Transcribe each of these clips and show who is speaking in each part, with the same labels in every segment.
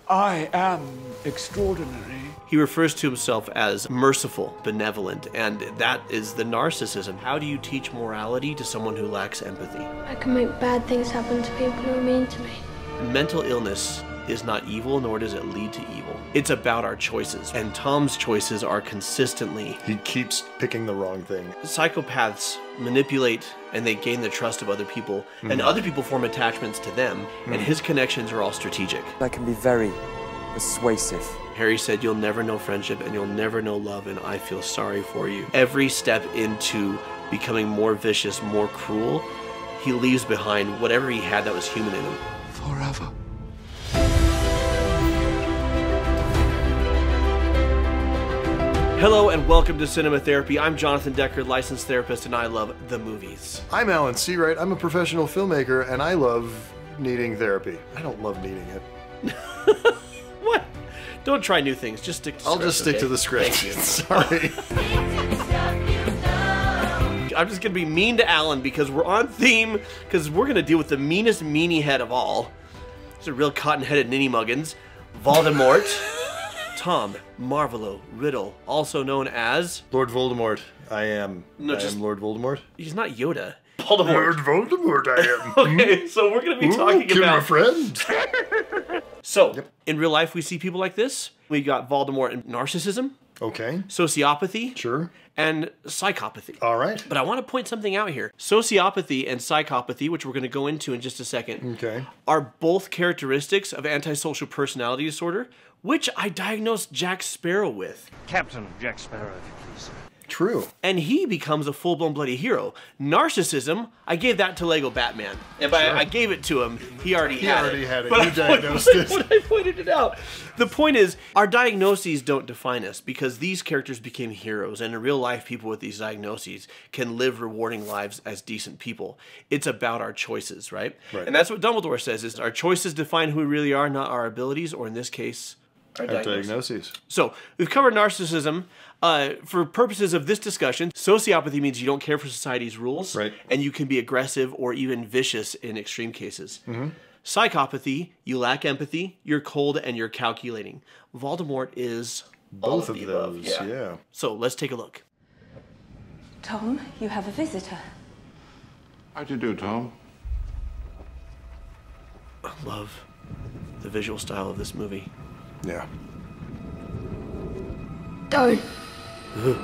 Speaker 1: I am extraordinary.
Speaker 2: He refers to himself as merciful, benevolent, and that is the narcissism. How do you teach morality to someone who lacks empathy?
Speaker 3: I can make bad things happen to people who are mean to me.
Speaker 2: Mental illness is not evil, nor does it lead to evil. It's about our choices, and Tom's choices are consistently...
Speaker 4: He keeps picking the wrong thing.
Speaker 2: Psychopaths manipulate and they gain the trust of other people, and other people form attachments to them, and his connections are all strategic.
Speaker 5: I can be very persuasive.
Speaker 2: Harry said, "You'll never know friendship and you'll never know love, and I feel sorry for you." Every step into becoming more vicious, more cruel, he leaves behind whatever he had that was human in him.
Speaker 1: Forever.
Speaker 2: Hello and welcome to Cinema Therapy. I'm Jonathan Decker, licensed therapist, and I love the movies.
Speaker 4: I'm Alan Seawright. I'm a professional filmmaker, and I love needing therapy. I don't love needing it.
Speaker 2: What? Don't try new things. Just stick to the
Speaker 4: I'll
Speaker 2: script,
Speaker 4: just stick to the script.
Speaker 2: Thank you.
Speaker 4: Sorry.
Speaker 2: I'm just going to be mean to Alan because we're on theme, because we're going to deal with the meanest meanie head of all. It's a real cotton-headed ninny muggins. Voldemort. Tom Marvolo Riddle, also known as...
Speaker 4: Lord Voldemort. I am
Speaker 2: just
Speaker 4: Lord Voldemort.
Speaker 2: He's not Yoda. Voldemort.
Speaker 4: Lord Voldemort, I am.
Speaker 2: Okay, so we're going to be talking
Speaker 4: kill
Speaker 2: about...
Speaker 4: my friend.
Speaker 2: So, in real life, we see people like this. We got Voldemort and narcissism,
Speaker 4: Okay.
Speaker 2: sociopathy,
Speaker 4: Sure.
Speaker 2: and psychopathy.
Speaker 4: All right.
Speaker 2: But I want to point something out here. Sociopathy and psychopathy, which we're going to go into in just a second,
Speaker 4: Okay.
Speaker 2: are both characteristics of antisocial personality disorder, which I diagnosed Jack Sparrow with.
Speaker 6: Captain Jack Sparrow, if you please.
Speaker 4: True.
Speaker 2: And he becomes a full-blown bloody hero. Narcissism, I gave that to Lego Batman. And by I gave it to him, he already had it.
Speaker 4: But you diagnosed it.
Speaker 2: When I pointed it out. The point is, our diagnoses don't define us because these characters became heroes. And in real life, people with these diagnoses can live rewarding lives as decent people. It's about our choices, right? And that's what Dumbledore says, is our choices define who we really are, not our abilities, or in this case, our diagnoses. So, we've covered narcissism. For purposes of this discussion, sociopathy means you don't care for society's rules, and you can be aggressive or even vicious in extreme cases. Psychopathy, you lack empathy, you're cold, and you're calculating. Voldemort is
Speaker 4: Both
Speaker 2: all
Speaker 4: of
Speaker 2: the
Speaker 4: those,
Speaker 2: above.
Speaker 4: yeah.
Speaker 2: So, let's take a look.
Speaker 7: Tom, you have a visitor.
Speaker 8: How do you do, Tom?
Speaker 2: I love the visual style of this movie.
Speaker 4: Yeah.
Speaker 3: Don't.
Speaker 2: They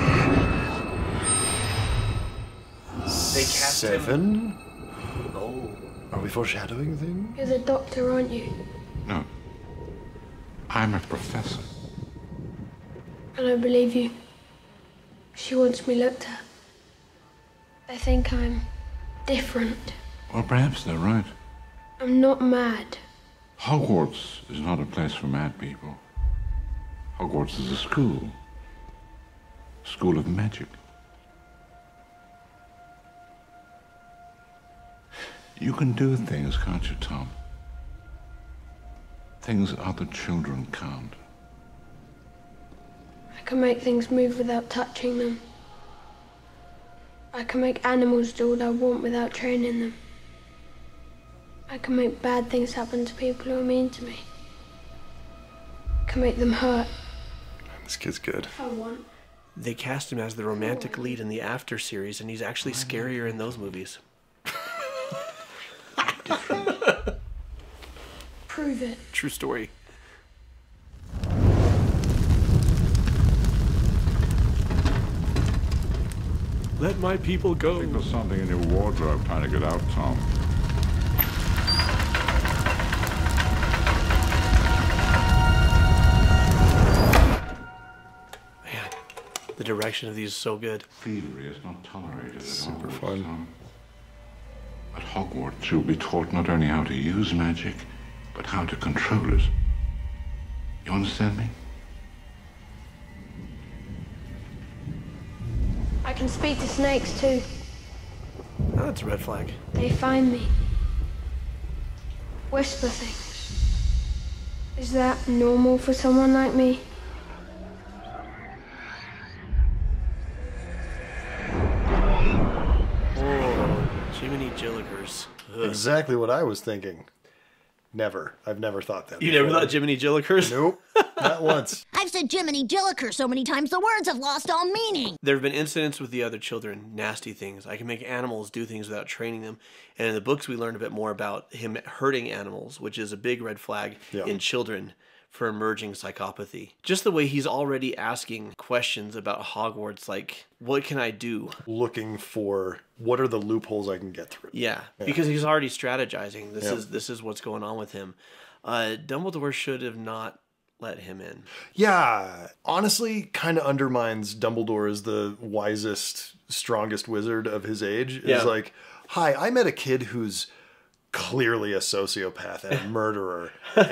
Speaker 2: cast
Speaker 4: Seven?
Speaker 2: him. Oh.
Speaker 4: Are we foreshadowing things?
Speaker 3: You're the doctor, aren't you?
Speaker 8: No. I'm a professor.
Speaker 3: I don't believe you. She wants me looked at. They think I'm different.
Speaker 8: Well, perhaps they're right.
Speaker 3: I'm not mad.
Speaker 8: Hogwarts is not a place for mad people. Hogwarts is a school. School of magic. You can do things, can't you, Tom? Things other children can't.
Speaker 3: I can make things move without touching them. I can make animals do what I want without training them. I can make bad things happen to people who are mean to me. I can make them hurt.
Speaker 4: This kid's good.
Speaker 3: If I want.
Speaker 2: They cast him as the romantic lead in the After series, and he's actually scarier in those movies.
Speaker 3: Prove it.
Speaker 2: True story. Let my people go.
Speaker 8: I think there's something in your wardrobe trying to get out, Tom.
Speaker 2: Man, the direction of these is so good.
Speaker 8: Thievery is not tolerated at all.
Speaker 4: Super fun.
Speaker 8: Tom. At Hogwarts, you'll be taught not only how to use magic, but how to control it. You understand me?
Speaker 3: I can speak to snakes too.
Speaker 2: Oh, that's a red flag.
Speaker 3: They find me. Whisper things. Is that normal for someone like me?
Speaker 2: Oh, Jiminy Jillikers. Ugh.
Speaker 4: Exactly what I was thinking. Never. I've never thought that.
Speaker 2: You never thought Jiminy Jill occurs?
Speaker 4: Nope. Not once.
Speaker 9: I've said Jiminy Jilliker so many times the words have lost all meaning.
Speaker 2: There have been incidents with the other children, nasty things. I can make animals do things without training them. And in the books, we learned a bit more about him hurting animals, which is a big red flag in children for emerging psychopathy. Just the way he's already asking questions about Hogwarts, like, what can I do?
Speaker 4: Looking for what are the loopholes I can get through.
Speaker 2: Yeah, because he's already strategizing. This is what's going on with him. Dumbledore should have not let him in.
Speaker 4: Yeah, honestly, kind of undermines Dumbledore as the wisest, strongest wizard of his age. It's like, hi, I met a kid who's clearly a sociopath and a murderer.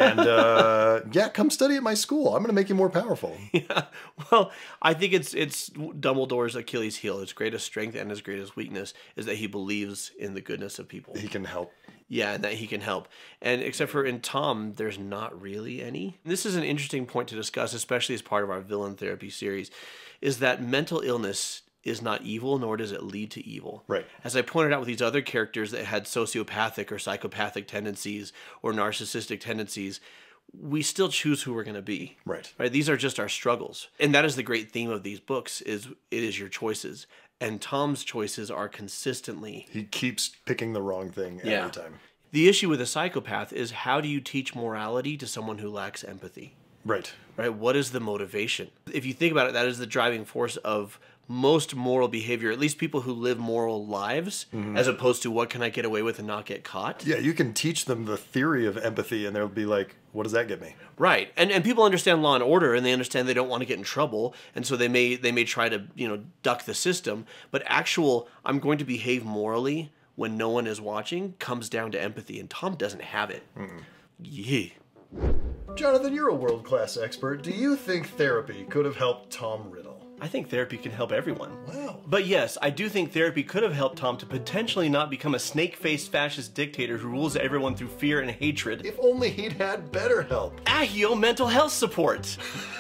Speaker 4: And yeah, come study at my school. I'm going to make you more powerful.
Speaker 2: Yeah. Well, I think it's Dumbledore's Achilles heel. His greatest strength and his greatest weakness is that he believes in the goodness of people.
Speaker 4: He can help.
Speaker 2: Yeah, and that he can help. And except for in Tom, there's not really any. This is an interesting point to discuss, especially as part of our villain therapy series, is that mental illness is not evil, nor does it lead to evil.
Speaker 4: Right.
Speaker 2: As I pointed out with these other characters that had sociopathic or psychopathic tendencies or narcissistic tendencies, we still choose who we're going to be.
Speaker 4: Right.
Speaker 2: Right. These are just our struggles. And that is the great theme of these books, is it is your choices. And Tom's choices are consistently...
Speaker 4: He keeps picking the wrong thing every time.
Speaker 2: The issue with a psychopath is, how do you teach morality to someone who lacks empathy?
Speaker 4: Right.
Speaker 2: Right? What is the motivation? If you think about it, that is the driving force of most moral behavior, at least people who live moral lives, as opposed to what can I get away with and not get caught.
Speaker 4: Yeah, you can teach them the theory of empathy and they'll be like, what does that get me?
Speaker 2: Right. And people understand law and order, and they understand they don't want to get in trouble, and so they may try to, duck the system, but actual I'm going to behave morally when no one is watching comes down to empathy, and Tom doesn't have it. Yeah.
Speaker 4: Jonathan, you're a world-class expert. Do you think therapy could have helped Tom Riddle?
Speaker 2: I think therapy can help everyone.
Speaker 4: Wow.
Speaker 2: But yes, I do think therapy could have helped Tom to potentially not become a snake-faced fascist dictator who rules everyone through fear and hatred.
Speaker 4: If only he'd had BetterHelp.
Speaker 2: Ahio mental health support!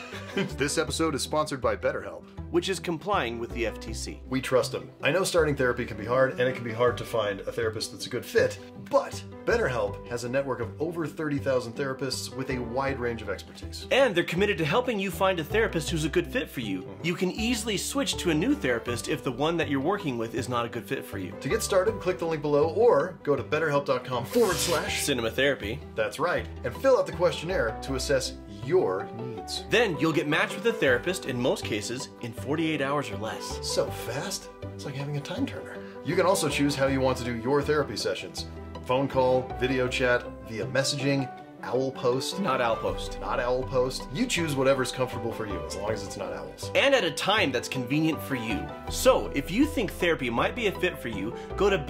Speaker 4: This episode is sponsored by BetterHelp,
Speaker 2: which is complying with the FTC.
Speaker 4: We trust them. I know starting therapy can be hard, and it can be hard to find a therapist that's a good fit, but BetterHelp has a network of over 30,000 therapists with a wide range of expertise.
Speaker 2: And they're committed to helping you find a therapist who's a good fit for you. You can easily switch to a new therapist if the one that you're working with is not a good fit for you.
Speaker 4: To get started, click the link below or go to betterhelp.com/cinema
Speaker 2: therapy.
Speaker 4: That's right, and fill out the questionnaire to assess your needs.
Speaker 2: Then you'll get matched with a therapist, in most cases, in 48 hours or less.
Speaker 4: So fast? It's like having a time turner. You can also choose how you want to do your therapy sessions. Phone call, video chat, via messaging, owl post.
Speaker 2: Not owl post.
Speaker 4: Not owl post. You choose whatever's comfortable for you, as long as it's not owls.
Speaker 2: And at a time that's convenient for you. So, if you think therapy might be a fit for you, go to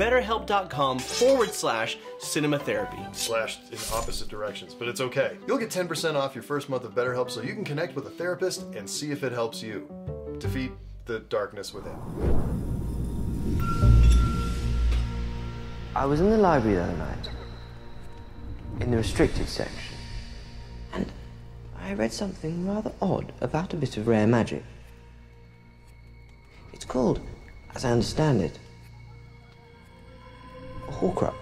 Speaker 2: betterhelp.com/cinema therapy.
Speaker 4: Slashed in opposite directions, but it's okay. You'll get 10% off your first month of BetterHelp so you can connect with a therapist and see if it helps you defeat the darkness within.
Speaker 10: I was in the library the other night, in the restricted section, and I read something rather odd about a bit of rare magic. It's called, as I understand it, a Horcrux.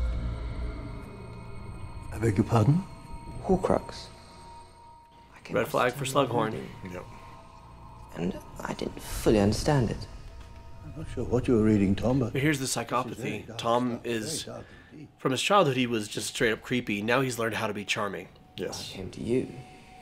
Speaker 11: I beg your pardon?
Speaker 10: Horcrux.
Speaker 2: Red flag for Slughorn.
Speaker 4: Yep.
Speaker 10: And I didn't fully understand it.
Speaker 11: I'm not sure what you were reading, Tom, but
Speaker 2: here's the psychopathy. Tom is, from his childhood, he was just straight up creepy. Now he's learned how to be charming.
Speaker 4: Yes.
Speaker 10: I came to you.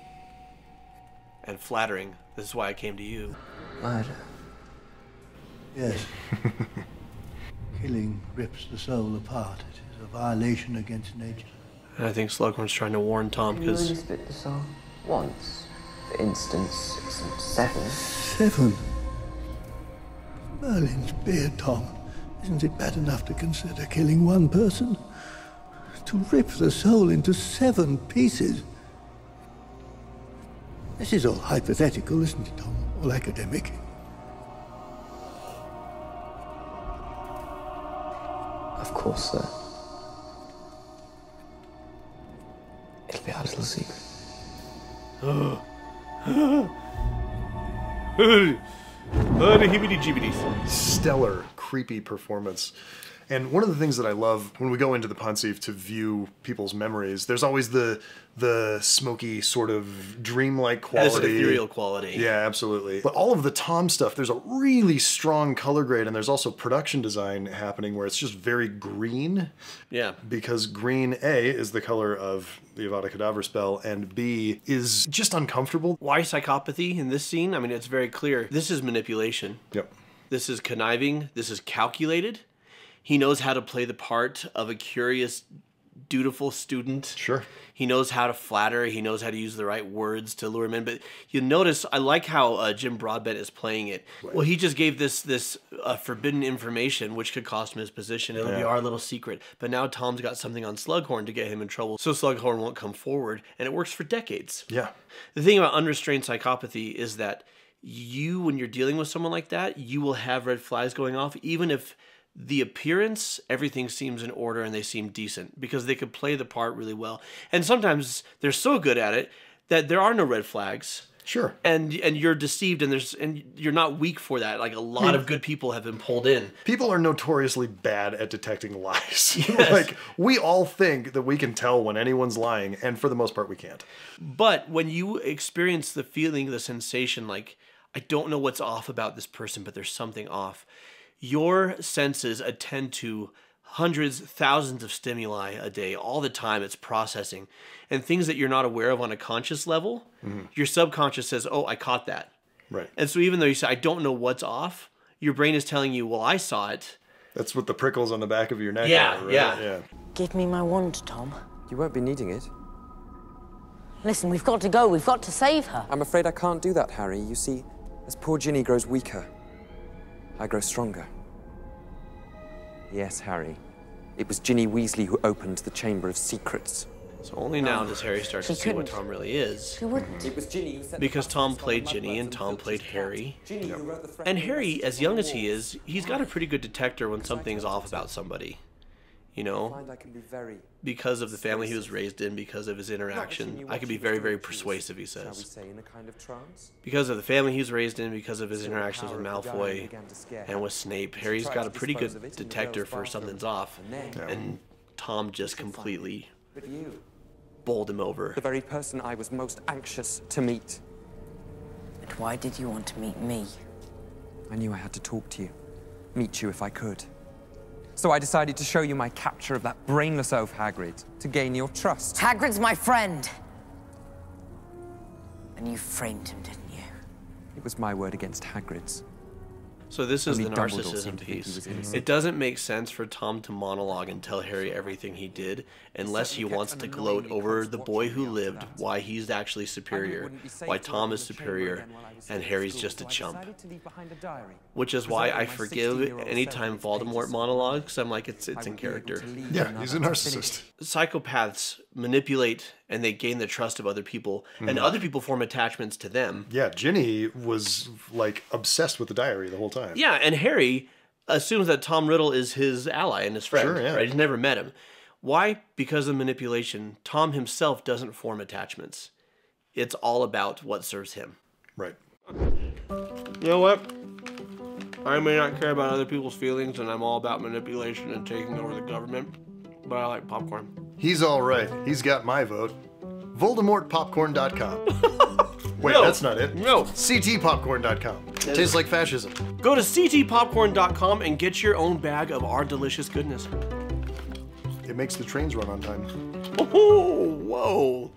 Speaker 2: And flattering. This is why I came to you.
Speaker 10: Murder.
Speaker 11: yes. Killing rips the soul apart. It is a violation against nature.
Speaker 2: And I think Slughorn's trying to warn Tom,
Speaker 10: You only
Speaker 2: because...
Speaker 10: split the soul once. For instance, 6 and 7.
Speaker 11: 7? Merlin's beard, Tom. Isn't it bad enough to consider killing one person? To rip the soul into 7 pieces? This is all hypothetical, isn't it, Tom? All academic.
Speaker 10: Of course, sir. It'll be our little secret.
Speaker 2: The heebie-jeebies.
Speaker 4: Stellar, creepy performance. And one of the things that I love when we go into the Pensieve to view people's memories, there's always the smoky sort of dreamlike quality.
Speaker 2: There's an ethereal quality.
Speaker 4: Yeah, absolutely. But all of the Tom stuff, there's a really strong color grade, and there's also production design happening where it's just very green.
Speaker 2: Yeah.
Speaker 4: Because green, A, is the color of the Avada Kedavra spell, and B, is just uncomfortable.
Speaker 2: Why psychopathy in this scene? I mean, it's very clear. This is manipulation.
Speaker 4: Yep.
Speaker 2: This is conniving. This is calculated. He knows how to play the part of a curious, dutiful student.
Speaker 4: Sure.
Speaker 2: He knows how to flatter. He knows how to use the right words to lure him in. But you notice, I like how Jim Broadbent is playing it. Right. Well, he just gave this forbidden information, which could cost him his position. It'll be our little secret. But now Tom's got something on Slughorn to get him in trouble, so Slughorn won't come forward. And it works for decades.
Speaker 4: Yeah.
Speaker 2: The thing about unrestrained psychopathy is that you, when you're dealing with someone like that, you will have red flags going off, even if the appearance, everything seems in order and they seem decent, because they could play the part really well. And sometimes they're so good at it that there are no red flags.
Speaker 4: Sure.
Speaker 2: And you're deceived, and you're not weak for that. Like, a lot of good people have been pulled in.
Speaker 4: People are notoriously bad at detecting lies.
Speaker 2: Yes.
Speaker 4: Like, we all think that we can tell when anyone's lying, and for the most part we can't.
Speaker 2: But when you experience the feeling, the sensation, like, I don't know what's off about this person, but there's something off, your senses attend to hundreds, thousands of stimuli a day. All the time it's processing. And things that you're not aware of on a conscious level, your subconscious says, oh, I caught that.
Speaker 4: Right.
Speaker 2: And so even though you say, I don't know what's off, your brain is telling you, well, I saw it.
Speaker 4: That's what the prickles on the back of your neck
Speaker 2: are,
Speaker 4: right?
Speaker 2: Yeah.
Speaker 12: Give me my wand, Tom.
Speaker 5: You won't be needing it.
Speaker 12: Listen, we've got to go. We've got to save her.
Speaker 5: I'm afraid I can't do that, Harry. You see, as poor Ginny grows weaker, I grow stronger. Yes, Harry. It was Ginny Weasley who opened the Chamber of Secrets.
Speaker 2: So only now does Harry start to see what Tom really is.
Speaker 12: She wouldn't.
Speaker 5: It was Ginny who said
Speaker 2: because Tom played Ginny and Tom played Harry. And Harry, as young as he is, he's got a pretty good detector when something's off about somebody. You know, because of the family he was raised in, because of his interaction, I can be very, very persuasive, he says. Because of the family he was raised in, because of his interactions with Malfoy and with Snape, Harry's got a pretty good detector for something's off. And Tom just completely bowled him over.
Speaker 5: The very person I was most anxious to meet.
Speaker 12: But why did you want to meet me?
Speaker 5: I knew I had to talk to you, meet you if I could. So I decided to show you my capture of that brainless oaf Hagrid, to gain your trust.
Speaker 12: Hagrid's my friend. And you framed him, didn't you?
Speaker 5: It was my word against Hagrid's.
Speaker 2: So this is
Speaker 5: Only
Speaker 2: the
Speaker 5: Dumbledore
Speaker 2: narcissism
Speaker 5: seemed to think he was
Speaker 2: piece.
Speaker 5: innocent.
Speaker 2: It doesn't make sense for Tom to monologue and tell Harry everything he did unless he wants to gloat over the boy who lived, why he's actually superior, why Tom is superior, and Harry's just a chump. Which is why I forgive anytime Voldemort monologues. I'm like, it's in character.
Speaker 4: Yeah, he's a narcissist.
Speaker 2: Psychopaths manipulate and they gain the trust of other people, and other people form attachments to them.
Speaker 4: Yeah, Ginny was like obsessed with the diary the whole time.
Speaker 2: Yeah, and Harry assumes that Tom Riddle is his ally and his friend.
Speaker 4: Sure, yeah.
Speaker 2: Right? He's never met him. Why? Because of manipulation. Tom himself doesn't form attachments. It's all about what serves him.
Speaker 4: Right.
Speaker 2: You know what? I may not care about other people's feelings, and I'm all about manipulation and taking over the government, but I like popcorn.
Speaker 4: He's all right. He's got my vote. VoldemortPopcorn.com. Wait, that's not it.
Speaker 2: No.
Speaker 4: CTPopcorn.com. Tastes like fascism.
Speaker 2: Go to CTPopcorn.com and get your own bag of our delicious goodness.
Speaker 4: It makes the trains run on time.
Speaker 2: Oh, whoa.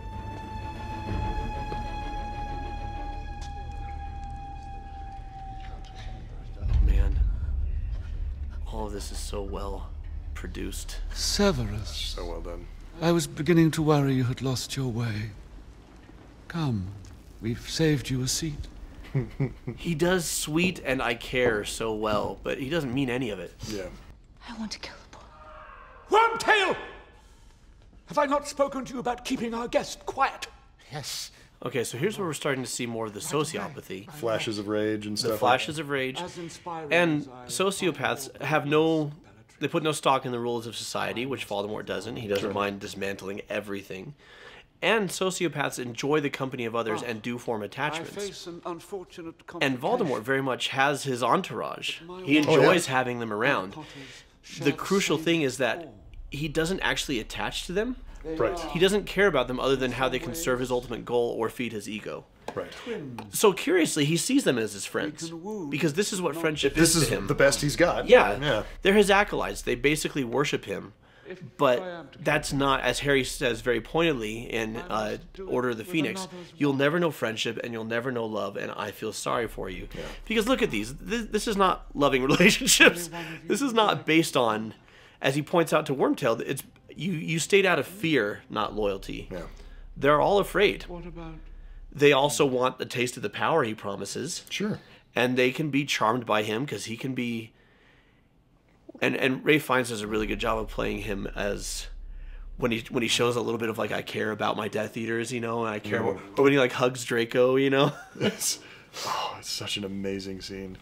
Speaker 2: Oh, man. All of this is so well produced.
Speaker 1: Severus.
Speaker 4: So well done.
Speaker 1: I was beginning to worry you had lost your way. Come, we've saved you a seat.
Speaker 2: He does sweet and I care so well, but he doesn't mean any of it.
Speaker 4: Yeah.
Speaker 9: I want to kill the boy.
Speaker 1: Wormtail! Have I not spoken to you about keeping our guest quiet?
Speaker 4: Yes.
Speaker 2: Okay, so here's where we're starting to see more of the sociopathy.
Speaker 4: Flashes of rage and stuff.
Speaker 2: The flashes of rage. And sociopaths have they put no stock in the rules of society, which Voldemort doesn't. He doesn't mind dismantling everything. And sociopaths enjoy the company of others and do form attachments. And Voldemort very much has his entourage. He enjoys having them around. the crucial thing is that he doesn't actually attach to them.
Speaker 4: Right.
Speaker 2: He doesn't care about them other than how they can serve his ultimate goal or feed his ego.
Speaker 4: Right.
Speaker 2: So curiously, he sees them as his friends because this is what friendship is to him.
Speaker 4: This is the best he's got.
Speaker 2: Yeah. They're his acolytes. They basically worship him. But that's not, as Harry says very pointedly in Order of the Phoenix, you'll never know friendship and you'll never know love, and I feel sorry for you. Yeah. Because look at these. This is not loving relationships. This is not based on, as he points out to Wormtail, it's you stayed out of fear, not loyalty. Yeah. They're all afraid. What about? They also want a taste of the power he promises.
Speaker 4: Sure.
Speaker 2: And they can be charmed by him because he can be... And Ray Fiennes does a really good job of playing him as when he shows a little bit of like, I care about my Death Eaters, you know, and I care about, but when he like hugs Draco, you know.
Speaker 4: It's such an amazing scene.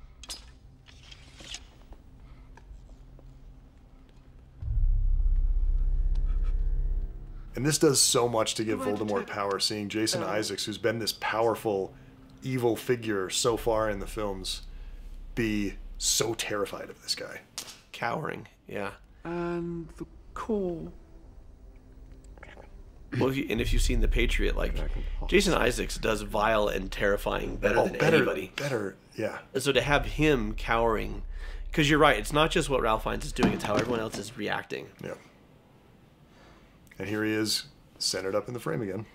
Speaker 4: And this does so much to give Voldemort power, seeing Jason Isaacs, who's been this powerful, evil figure so far in the films, be so terrified of this guy.
Speaker 2: Cowering, yeah.
Speaker 1: And the core.
Speaker 2: Well, and if you've seen The Patriot, like, Jason Isaacs does vile and terrifying better than anybody.
Speaker 4: Better, yeah.
Speaker 2: And so to have him cowering, because you're right, it's not just what Ralph Fiennes is doing, it's how everyone else is reacting.
Speaker 4: Yeah. And here he is, centered up in the frame again.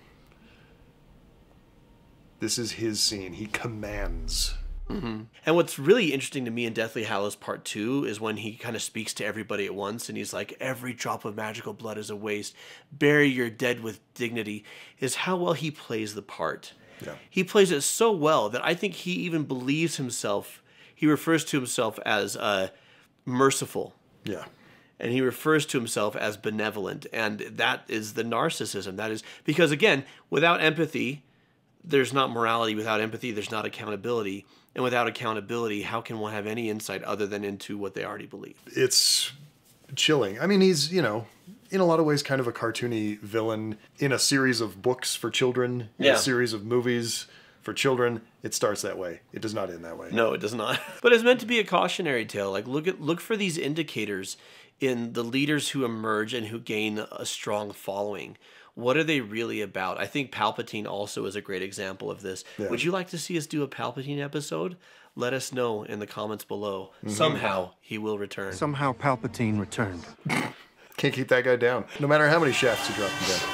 Speaker 4: This is his scene. He commands.
Speaker 2: Mm-hmm. And what's really interesting to me in Deathly Hallows Part 2 is when he kind of speaks to everybody at once, and he's like, every drop of magical blood is a waste. Bury your dead with dignity, is how well he plays the part.
Speaker 4: Yeah.
Speaker 2: He plays it so well that I think he even believes himself. He refers to himself as merciful.
Speaker 4: Yeah.
Speaker 2: And he refers to himself as benevolent. And that is the narcissism. That is because, again, without empathy, there's not morality. Without empathy, there's not accountability. And without accountability, how can one have any insight other than into what they already believe?
Speaker 4: It's chilling. I mean, he's, you know, in a lot of ways kind of a cartoony villain in a series of books for children, in a series of movies for children. It starts that way. It does not end that way.
Speaker 2: No, it does not. But it's meant to be a cautionary tale. Like, look for these indicators in the leaders who emerge and who gain a strong following. What are they really about? I think Palpatine also is a great example of this. Yeah. Would you like to see us do a Palpatine episode? Let us know in the comments below. Mm-hmm. Somehow he will return.
Speaker 13: Somehow Palpatine returned.
Speaker 4: Can't keep that guy down, no matter how many shafts you drop him down.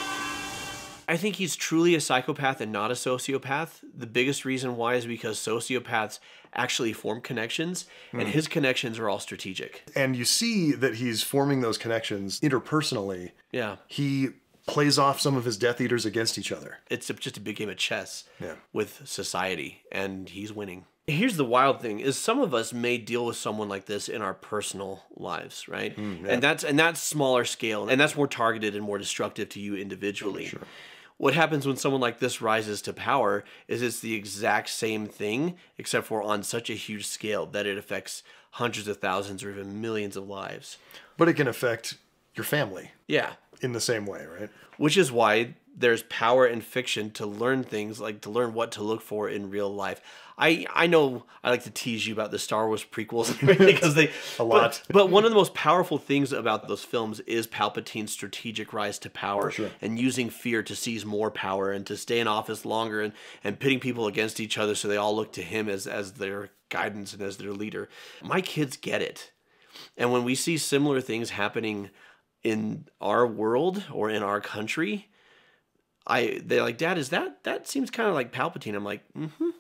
Speaker 2: I think he's truly a psychopath and not a sociopath. The biggest reason why is because sociopaths actually form connections, and his connections are all strategic.
Speaker 4: And you see that he's forming those connections interpersonally.
Speaker 2: Yeah.
Speaker 4: He plays off some of his Death Eaters against each other.
Speaker 2: It's just a big game of chess with society, and he's winning. Here's the wild thing, is some of us may deal with someone like this in our personal lives, right? And that's smaller scale, and that's more targeted and more destructive to you individually.
Speaker 4: Sure.
Speaker 2: What happens when someone like this rises to power is it's the exact same thing, except for on such a huge scale that it affects hundreds of thousands or even millions of lives.
Speaker 4: But it can affect your family.
Speaker 2: Yeah.
Speaker 4: In the same way, right?
Speaker 2: Which is why there's power in fiction to learn things, like to learn what to look for in real life. I know I like to tease you about the Star Wars prequels because they
Speaker 4: a lot.
Speaker 2: But one of the most powerful things about those films is Palpatine's strategic rise to power and using fear to seize more power and to stay in office longer and pitting people against each other so they all look to him as their guidance and as their leader. My kids get it. And when we see similar things happening in our world or in our country, they're like, Dad, is that seems kind of like Palpatine. I'm like, mm-hmm.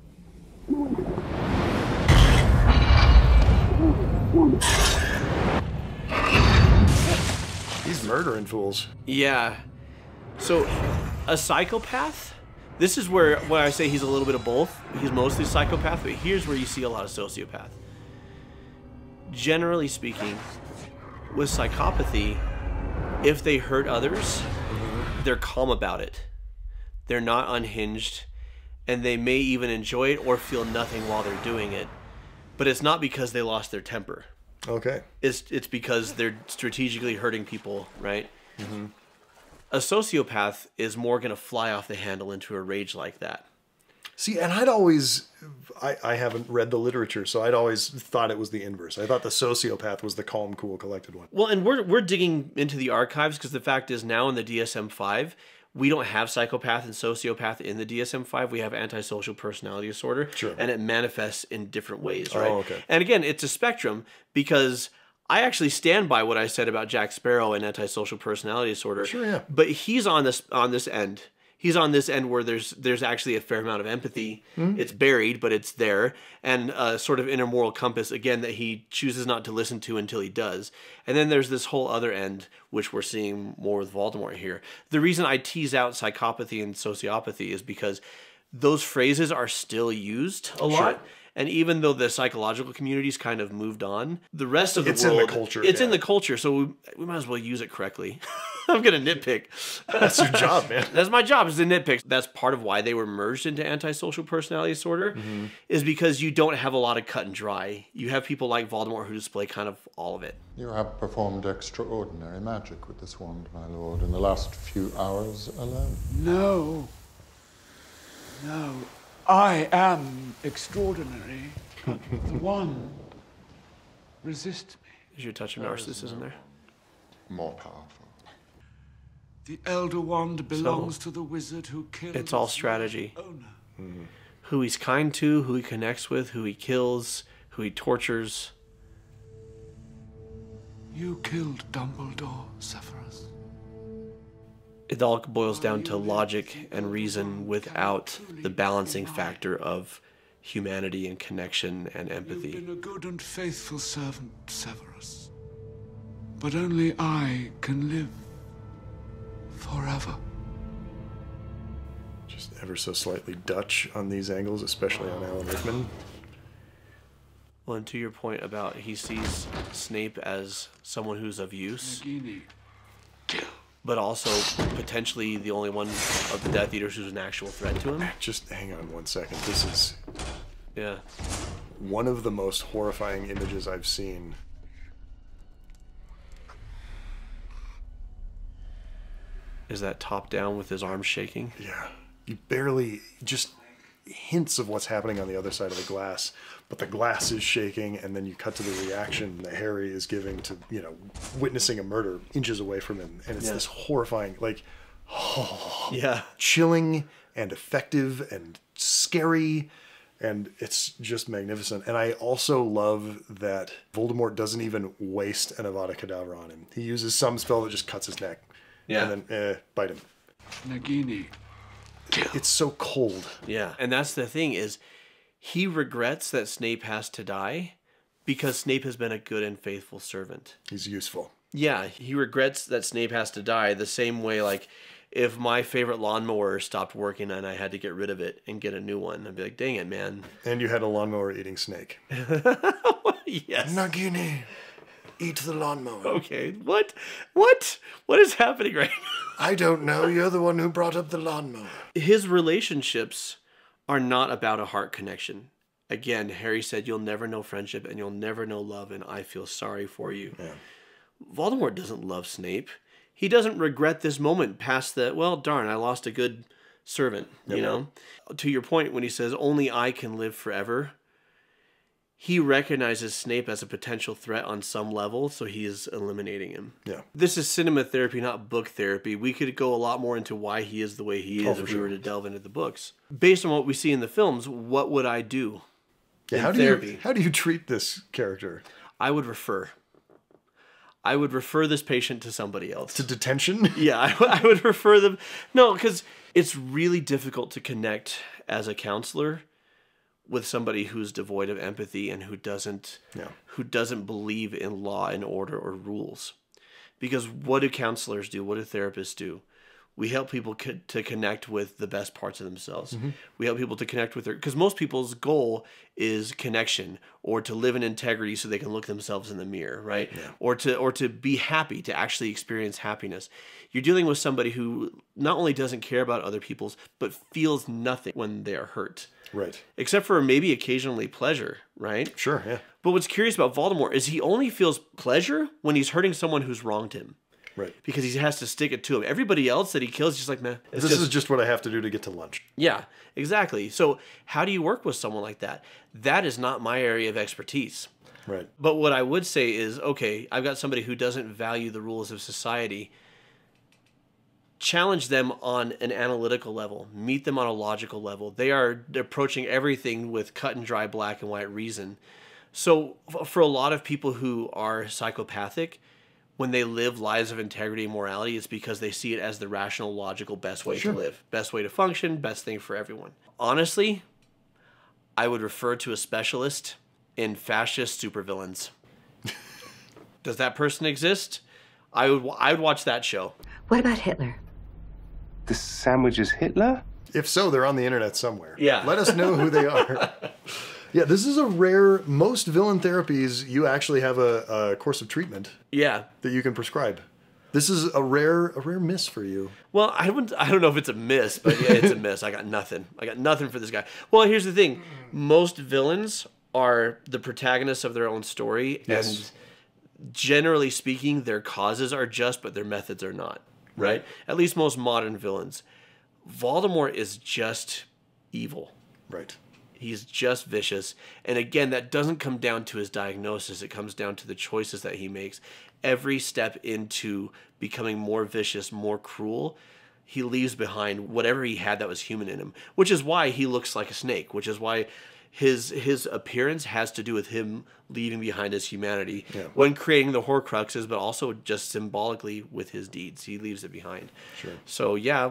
Speaker 4: He's murdering fools.
Speaker 2: Yeah. So, a psychopath? This is where I say he's a little bit of both. He's mostly psychopath, but here's where you see a lot of sociopath. Generally speaking, with psychopathy, if they hurt others, they're calm about it. They're not unhinged, and they may even enjoy it or feel nothing while they're doing it. But it's not because they lost their temper.
Speaker 4: Okay.
Speaker 2: It's because they're strategically hurting people, right? Mm-hmm. A sociopath is more going to fly off the handle into a rage like that.
Speaker 4: See, and I'd always, I haven't read the literature, so I'd always thought it was the inverse. I thought the sociopath was the calm, cool, collected one.
Speaker 2: Well, and we're digging into the archives because the fact is now in the DSM-5, we don't have psychopath and sociopath in the DSM-5. We have antisocial personality disorder.
Speaker 4: Sure.
Speaker 2: And it manifests in different ways, right?
Speaker 4: Oh, okay.
Speaker 2: And again, it's a spectrum because I actually stand by what I said about Jack Sparrow and antisocial personality disorder.
Speaker 4: Sure, yeah.
Speaker 2: But he's on this end. He's on this end where there's actually a fair amount of empathy.
Speaker 4: Mm-hmm.
Speaker 2: It's buried, but it's there. And a sort of inner moral compass, again, that he chooses not to listen to until he does. And then there's this whole other end, which we're seeing more with Voldemort here. The reason I tease out psychopathy and sociopathy is because those phrases are still used a lot.
Speaker 4: Sure.
Speaker 2: And even though the psychological community's kind of moved on, the rest of the
Speaker 4: It's
Speaker 2: world...
Speaker 4: in the culture,
Speaker 2: It's
Speaker 4: yeah.
Speaker 2: in the culture, so we might as well use it correctly. I'm going to nitpick.
Speaker 4: That's your job, man.
Speaker 2: That's my job, is to nitpick. That's part of why they were merged into antisocial personality disorder, is because you don't have a lot of cut and dry. You have people like Voldemort who display kind of all of it.
Speaker 14: You have performed extraordinary magic with this wand, my lord, in the last few hours alone.
Speaker 1: No. No. I am extraordinary. But the one resists me.
Speaker 2: Is your touch of narcissism there?
Speaker 14: More powerful.
Speaker 1: The Elder Wand belongs to the wizard who killed
Speaker 2: It's all
Speaker 1: its
Speaker 2: strategy.
Speaker 1: owner.
Speaker 2: Who he's kind to, who he connects with, who he kills, who he tortures.
Speaker 1: You killed Dumbledore, Severus.
Speaker 2: It all boils down to logic and reason without the balancing factor of humanity and connection and empathy.
Speaker 1: You've been a good and faithful servant, Severus. But only I can live forever.
Speaker 4: Just ever so slightly Dutch on these angles, especially on Alan Rickman.
Speaker 2: Well, and to your point about he sees Snape as someone who's of use,
Speaker 1: Nagini.
Speaker 2: but also potentially the only one of the Death Eaters who's an actual threat to him.
Speaker 4: Just hang on one second. This is
Speaker 2: Yeah.
Speaker 4: one of the most horrifying images I've seen.
Speaker 2: Is that top down with his arms shaking?
Speaker 4: Yeah. You barely, just hints of what's happening on the other side of the glass, but the glass is shaking, and then you cut to the reaction that Harry is giving to, you know, witnessing a murder inches away from him, and it's this horrifying, like, chilling and effective and scary, and it's just magnificent. And I also love that Voldemort doesn't even waste an Avada Kedavra on him. He uses some spell that just cuts his neck, and then bite him.
Speaker 1: Nagini.
Speaker 4: It's so cold.
Speaker 2: Yeah, and that's the thing is, he regrets that Snape has to die because Snape has been a good and faithful servant.
Speaker 4: He's useful.
Speaker 2: Yeah, he regrets that Snape has to die the same way, like, if my favorite lawnmower stopped working and I had to get rid of it and get a new one, I'd be like, dang it, man.
Speaker 4: And you had a lawnmower eating snake.
Speaker 2: Yes.
Speaker 4: Nagini, eat the lawnmower.
Speaker 2: Okay, what? What is happening right now?
Speaker 4: I don't know. You're the one who brought up the lawnmower.
Speaker 2: His relationships are not about a heart connection. Again, Harry said, you'll never know friendship and you'll never know love, and I feel sorry for you.
Speaker 4: Yeah.
Speaker 2: Voldemort doesn't love Snape. He doesn't regret this moment past the, well, darn, I lost a good servant, you know? To your point, when he says, only I can live forever, he recognizes Snape as a potential threat on some level, so he is eliminating him.
Speaker 4: Yeah.
Speaker 2: This is cinema therapy, not book therapy. We could go a lot more into why he is the way he is if we were to delve into the books. Based on what we see in the films, what would I do in therapy?
Speaker 4: How do you treat this character?
Speaker 2: I would refer. I would refer this patient to somebody else.
Speaker 4: To detention?
Speaker 2: Yeah, I would refer them. No, because it's really difficult to connect as a counselor with somebody who's devoid of empathy and who doesn't believe in law and order or rules. Because what do counselors do? What do therapists do? We help people to connect with the best parts of themselves.
Speaker 4: Mm-hmm.
Speaker 2: We help people to connect with because most people's goal is connection or to live in integrity so they can look themselves in the mirror, right?
Speaker 4: Yeah.
Speaker 2: Or to be happy, to actually experience happiness. You're dealing with somebody who not only doesn't care about other people's, but feels nothing when they are hurt.
Speaker 4: Right.
Speaker 2: Except for maybe occasionally pleasure, right?
Speaker 4: Sure, yeah.
Speaker 2: But what's curious about Voldemort is he only feels pleasure when he's hurting someone who's wronged him.
Speaker 4: Right.
Speaker 2: Because he has to stick it to him. Everybody else that he kills is just like, meh.
Speaker 4: This is just what I have to do to get to lunch.
Speaker 2: Yeah, exactly. So how do you work with someone like that? That is not my area of expertise.
Speaker 4: Right.
Speaker 2: But what I would say is, okay, I've got somebody who doesn't value the rules of society. Challenge them on an analytical level. Meet them on a logical level. They are approaching everything with cut and dry black and white reason. So for a lot of people who are psychopathic, when they live lives of integrity and morality, it's because they see it as the rational, logical, best way to live. Best way to function, best thing for everyone. Honestly, I would refer to a specialist in fascist supervillains. Does that person exist? I would watch that show.
Speaker 15: What about Hitler?
Speaker 16: The sandwich is Hitler?
Speaker 4: If so, they're on the internet somewhere.
Speaker 2: Yeah.
Speaker 4: Let us know who they are. Yeah, this is a rare, most villain therapies, you actually have a course of treatment.
Speaker 2: Yeah.
Speaker 4: That you can prescribe. This is a rare miss for you.
Speaker 2: Well, I don't know if it's a miss, but yeah, it's a miss. I got nothing. I got nothing for this guy. Well, here's the thing. Most villains are the protagonists of their own story.
Speaker 4: Yes.
Speaker 2: And generally speaking, their causes are just, but their methods are not. Right? At least most modern villains. Voldemort is just evil.
Speaker 4: Right.
Speaker 2: He's just vicious. And again, that doesn't come down to his diagnosis. It comes down to the choices that he makes. Every step into becoming more vicious, more cruel, he leaves behind whatever he had that was human in him. Which is why he looks like a snake. Which is why his appearance has to do with him leaving behind his humanity when creating the Horcruxes, but also just symbolically with his deeds. He leaves it behind.
Speaker 4: Sure.
Speaker 2: So yeah,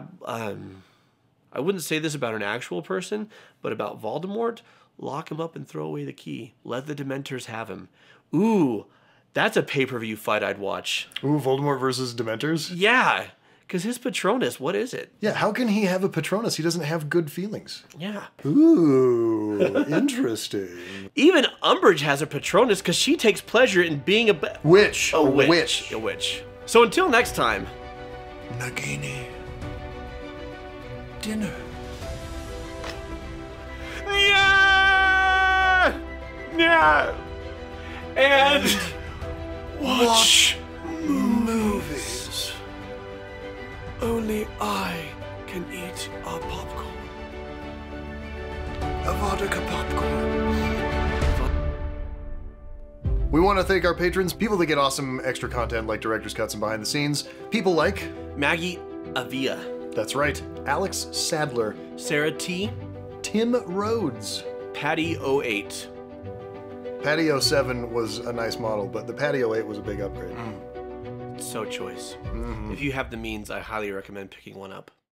Speaker 2: I wouldn't say this about an actual person, but about Voldemort, lock him up and throw away the key. Let the Dementors have him. Ooh, that's a pay-per-view fight I'd watch.
Speaker 4: Ooh, Voldemort versus Dementors?
Speaker 2: Yeah, because his Patronus, what is it?
Speaker 4: Yeah, how can he have a Patronus? He doesn't have good feelings.
Speaker 2: Yeah.
Speaker 4: Ooh, interesting.
Speaker 2: Even Umbridge has a Patronus because she takes pleasure in being a
Speaker 4: witch.
Speaker 2: A witch. A witch. So until next time.
Speaker 1: Nagini. Dinner.
Speaker 2: Yeah! Yeah! And watch movies. Only I can eat our popcorn. A vodka popcorn.
Speaker 4: We want to thank our patrons, people that get awesome extra content like director's cuts and behind the scenes. People like
Speaker 2: Maggie Avia.
Speaker 4: That's right. Alex Sadler.
Speaker 2: Sarah T.
Speaker 4: Tim Rhodes.
Speaker 2: Patty 08.
Speaker 4: Patty 07 was a nice model, but the Patty 08 was a big upgrade.
Speaker 2: So choice. If you have the means, I highly recommend picking one up.